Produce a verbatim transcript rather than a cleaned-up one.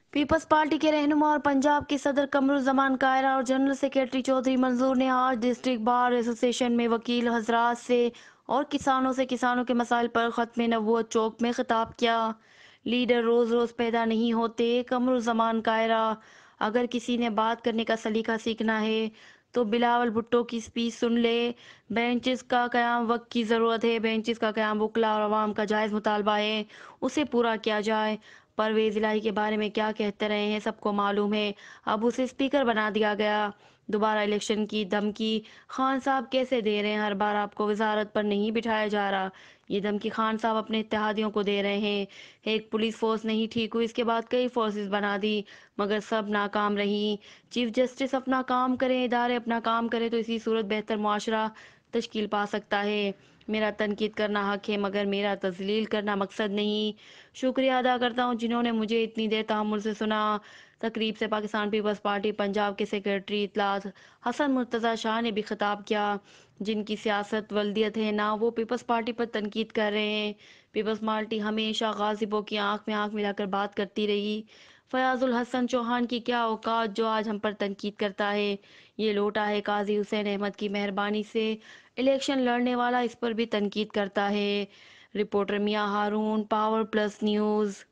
Peoples party کے رہنما اور پنجاب کے صدر قمرالزمان کائرہ اور جنرل سیکرٹری چودھری منظور نے آج ڈسٹرکٹ بار ایسوسی ایشن میں وکیل حضرات سے اور کسانوں سے کسانوں کے مسائل پر ختم نبوت چوک میں خطاب کیا۔ لیڈر روز روز پیدا نہیں ہوتے، قمرالزمان کائرہ۔ اگر کسی نے بات کرنے کا سلیقہ سیکھنا ہے تو بلاول بھٹو کی سپیچ سن لے۔ بینچز کا قیام وقت کی ضرورت ہے، بینچز کا قیام وکلاء اور عوام کا جائز مطالبہ ہے، اسے پورا کیا جائے۔ پرویز الہی کے بارے میں کیا کہتے رہے ہیں سب کو معلوم ہے، اب اسے اسپیکر بنا دیا گیا۔ دوبارہ الیکشن کی دھمکی خان صاحب کیسے دے رہے ہیں؟ ہر بار آپ کو وزارت پر نہیں بٹھایا جا رہا، یہ دھمکی خان صاحب اپنے اتحادیوں کو دے رہے ہیں۔ ایک پولیس فورس نہیں ٹھیک ہوئی، اس کے بعد کئی فورسز بنا دی مگر سب ناکام رہی۔ چیف جسٹس اپنا کام کریں، ادارے اپنا کام کریں تو اسی صورت بہتر معاشرہ تشکیل پا سکتا ہے۔ میرا تنقید کرنا حق ہے مگر میرا تذلیل کرنا مقصد نہیں۔ شکریہ ادا کرتا ہوں جنہوں نے مجھے اتنی دیر تحمل سے سنا۔ تقریب سے پاکستان پیپلز پارٹی پنجاب کے سیکرٹری اطلاعات حسن مرتضی شاہ نے بھی خطاب کیا۔ جن کی سیاست ولدیت ہے نہ وہ پیپلز پارٹی پر تنقید کر رہے ہیں۔ پیپلز پارٹی ہمیشہ غاصبوں کی آنکھ میں آنکھ ملا کر بات کرتی رہی۔ فیاض الحسن چوہان کی کیا اوقات جو آج ہم پر تنقید کرتا ہے؟ یہ لوٹا ہے قاضی حسین احمد کی مہربانی سے الیکشن لڑنے والا، اس پر بھی تنقید کرتا ہے۔ رپورٹر میاں ہارون، پاور پلس نیوز۔